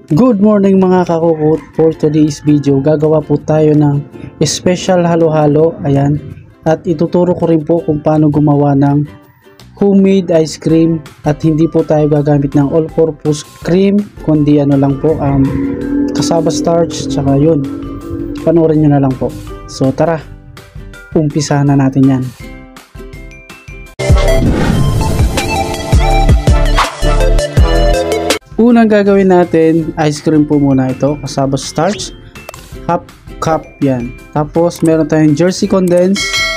Good morning mga kakukut. For today's video, gagawa po tayo ng special halo-halo. Ayan. At ituturo ko rin po kung paano gumawa ng homemade ice cream. At hindi po tayo gagamit ng all-purpose cream, kundi ano lang po, cassava starch, tsaka yun. Panoorin nyo na lang po. So tara, umpisahan na natin yan. Unang gagawin natin, ice cream po muna ito, cassava starch, half cup yan. Tapos meron tayong Jersey condensed,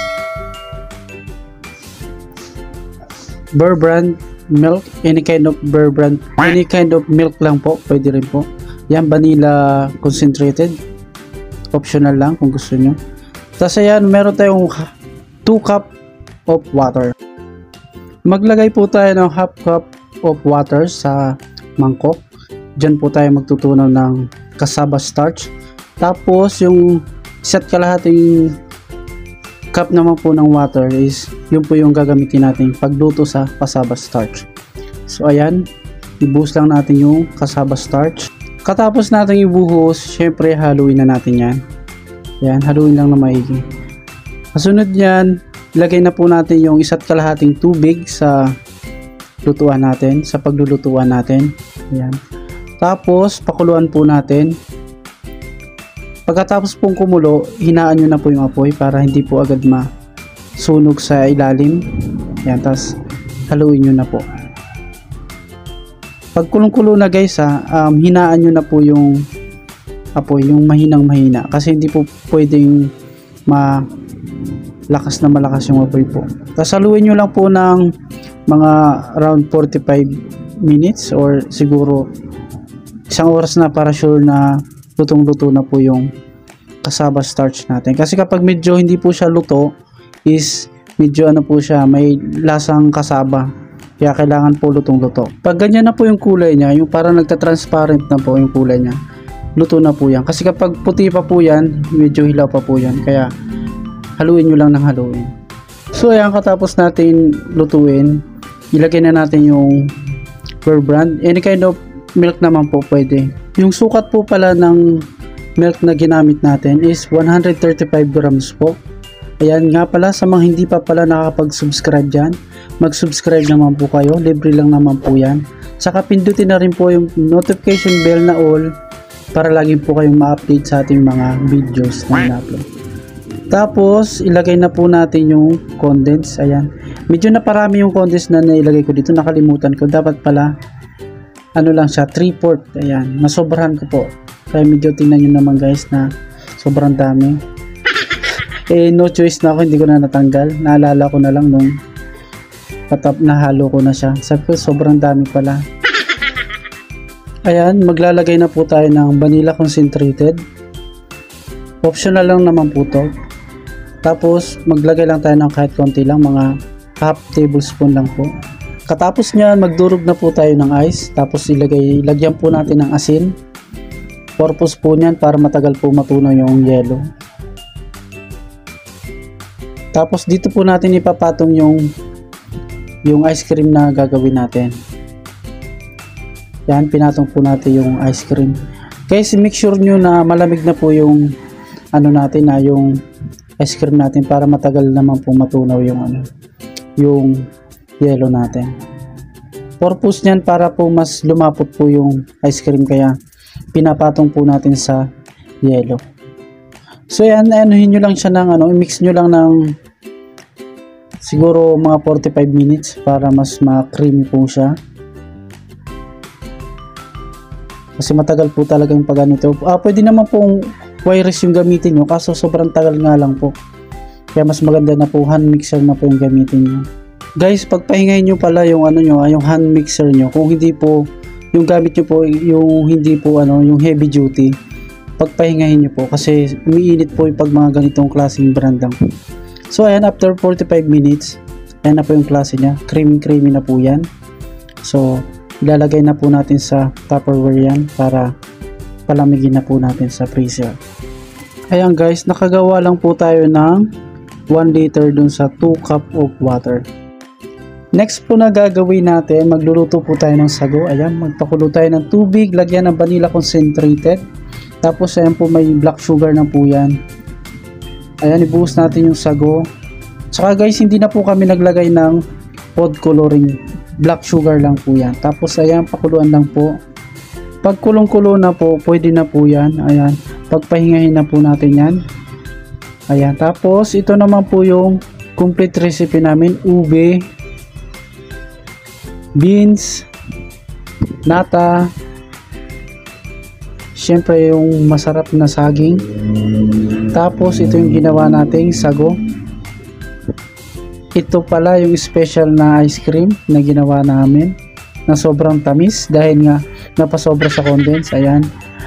Bear Brand milk, any kind of Bear Brand, any kind of milk lang po, pwede rin po. Yan, vanilla concentrated, optional lang kung gusto nyo. Tapos ayan, meron tayong 2 cup of water. Maglagay po tayo ng half cup of water sa mangkok. Diyan po tayo magtutunaw ng cassava starch. Tapos yung isa't kalahating cup naman po ng water is yun po yung gagamitin natin pagluto sa cassava starch. So ayan, ibuhos lang natin yung cassava starch. Katapos natin ibuhos, syempre haluin na natin yan. Yan, haluin lang na maigi. Kasunod yan, ilagay na po natin yung isa't kalahating tubig sa lutuan natin, sa paglulutuan natin. Ayan. Tapos pakuluan po natin. Pagkatapos pong kumulo, hinaan nyo na po yung apoy para hindi po agad masunog sa ilalim. Ayan, tapos haluin nyo na po. Pag kulong-kulo na guys, hinaan nyo na po yung apoy, yung mahinang-mahina, kasi hindi po pwedeng malakas na malakas yung apoy po. Tapos haluin nyo lang po ng mga around 45 minutes or siguro isang oras na para sure na lutong-luto na po yung cassava starch natin. Kasi kapag medyo hindi po siya luto is medyo ano po siya, may lasang cassava. Kaya kailangan po lutong-luto. Pag ganyan na po yung kulay niya, yung parang nagka-transparent na po yung kulay niya, luto na po yan. Kasi kapag puti pa po yan, medyo hilaw pa po yan. Kaya haluin nyo lang ng haluin. So ayan, katapos natin lutuin, ilagay na natin yung Bear Brand. Any kind of milk naman po pwede. Yung sukat po pala ng milk na ginamit natin is 135 grams po. Ayan nga pala, sa mga hindi pa pala nakakapag-subscribe dyan, mag-subscribe naman po kayo. Libre lang naman po yan. Saka pindutin na rin po yung notification bell na all para lagi po kayong ma-update sa ating mga videos na ina-upload. Tapos ilagay na po natin yung condense. Ayan, medyo naparami yung condense na nailagay ko dito, nakalimutan ko. Dapat pala ano lang siya, 3/4. Ayan, masobrahan ko po, kaya medyo tingnan nyo naman guys na sobrang dami. No choice na ako, hindi ko na natanggal. Naalala ko na lang nung nahalo ko na siya, sabi ko sobrang dami pala. Ayan, maglalagay na po tayo ng vanilla concentrated, optional lang naman po to. Tapos maglagay lang tayo ng kahit konti lang, mga half tablespoon lang po. Katapos nyan, magdurog na po tayo ng ice. Tapos lagyan po natin ng asin. Purpose po nyan para matagal po matunaw yung yelo. Tapos dito po natin ipapatong yung ice cream na gagawin natin. Yan, pinatong po natin yung ice cream. Guys, make sure nyo na malamig na po yung ano natin, yung ice cream natin, para matagal naman po matunaw yung yelo natin. Purpose niyan para po mas lumapot po yung ice cream, kaya pinapatong po natin sa yelo. So yan, anuhin nyo lang siya ng i-mix nyo lang ng siguro mga 45 minutes para mas ma-creamy po siya. Kasi matagal po talaga yung pag ito. Pwede naman pong wireless yung gamitin nyo, kaso sobrang tagal nga lang po. Kaya mas maganda na po hand mixer na po yung gamitin nyo. Guys, pagpahingayin nyo pala yung yung hand mixer nyo. Kung hindi po yung gamit nyo po yung hindi po yung heavy duty, pagpahingahin nyo po kasi umiinit po yung pag mga ganitong klaseng brand lang. So ayan, after 45 minutes, ayan na po yung klase nya, creamy na po yan. So ilalagay na po natin sa Tupperware yan para palamigin na po natin sa freezer. Ayan guys, nakagawa lang po tayo ng 1 liter dun sa 2 cup of water. Next po na gagawin natin, magluluto po tayo ng sago. Ayan, magpakulo tayo ng tubig, lagyan ng vanilla concentrated. Tapos ayan po, may black sugar na po yan. Ayan, ibuhos natin yung sago. Tsaka guys, hindi na po kami naglagay ng food coloring. Black sugar lang po yan. Tapos ayan, pakuluan lang po. Pag kulong-kulo na po, pwede na po yan. Ayan, pagpahingahin na po natin yan. Ayan, tapos ito naman po yung complete recipe namin. Ube, beans, nata, syempre yung masarap na saging. Tapos ito yung ginawa nating sago. Ito pala yung special na ice cream na ginawa namin na sobrang tamis dahil nga napasobra sa condense. Ayan,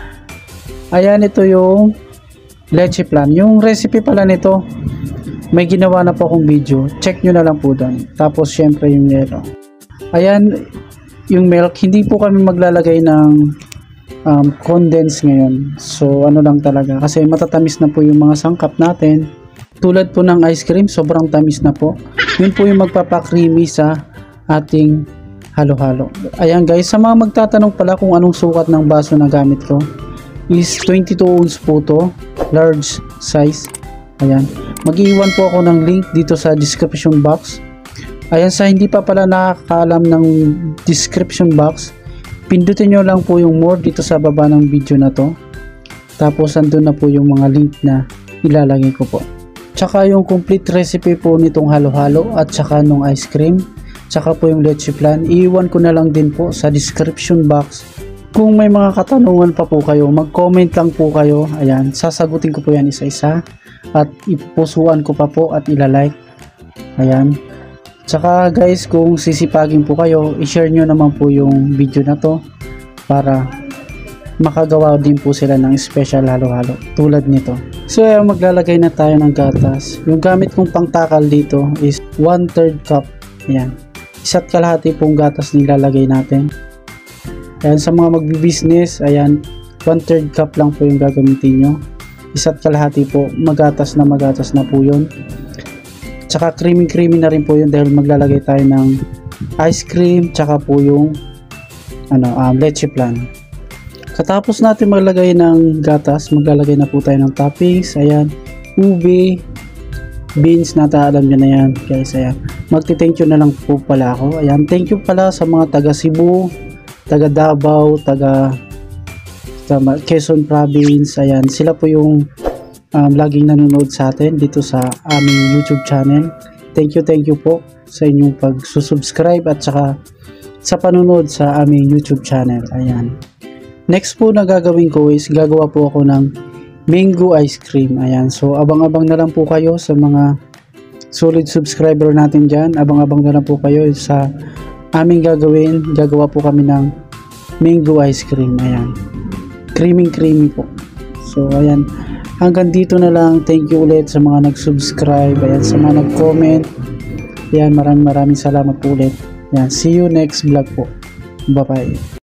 ayan, ito yung leche flan. Yung recipe pala nito, may ginawa na po akong video, check nyo na lang po doon. Tapos syempre yung yelo. Ayan, yung milk, hindi po kami maglalagay ng condense ngayon. So ano lang talaga, kasi matatamis na po yung mga sangkap natin. Tulad po ng ice cream, sobrang tamis na po. Yun po yung magpapakreamy sa ating halo-halo. Ayan guys, sa mga magtatanong pala kung anong sukat ng baso na gamit ko, is 22 ounce po to, large size. Ayan, mag-iwan po ako ng link dito sa description box. Ayan, sa hindi pa pala nakakaalam ng description box, pindutin nyo lang po yung more dito sa baba ng video na to. Tapos andun na po yung mga link na ilalagay ko po. Tsaka yung complete recipe po nitong halo-halo at tsaka nung ice cream, tsaka po yung leche flan, iiwan ko na lang din po sa description box. Kung may mga katanungan pa po kayo, mag-comment lang po kayo. Ayan, sasagutin ko po yan isa-isa at ipupusuan ko pa po at ilalike. Ayan. Tsaka guys, kung sisipagin po kayo, i-share nyo naman po yung video na to para makagawa din po sila ng special halo-halo tulad nito. So ayan, maglalagay na tayo ng gatas. Yung gamit kong pangtakal dito is 1/3 cup. Ayan, isa't kalahati pong gatas nilalagay natin. Ayan, sa mga magbi-business, ayan, 1/3 cup lang po yung gagamitin nyo. Isa't kalahati po, magatas na po yun. Tsaka creamy na rin po yun dahil maglalagay tayo ng ice cream, tsaka po yung leche flan. Katapos natin maglagay ng gatas, maglalagay na po tayo ng toppings. Ayan, ube, beans, nata, alam nyo na yan guys. Ayan, magti-thank you na lang po pala ako. Ayan, thank you pala sa mga taga Cebu, taga Davao, taga Quezon Province. Ayan, sila po yung laging nanonood sa atin dito sa aming YouTube channel. Thank you po sa inyong pag-subscribe at saka sa panonood sa aming YouTube channel. Ayan. Next po na gagawin ko is gagawa po ako ng mango ice cream. Ayan, so abang-abang na lang po kayo sa mga solid subscriber natin dyan. Abang-abang na lang po kayo sa aming gagawin. Gagawa po kami ng mango ice cream. Ayan, creamy po. So ayan, hanggang dito na lang. Thank you ulit sa mga nag-subscribe. Ayan, sa mga nag-comment. Ayan, maraming salamat po ulit. Ayan, see you next vlog po. Bye bye.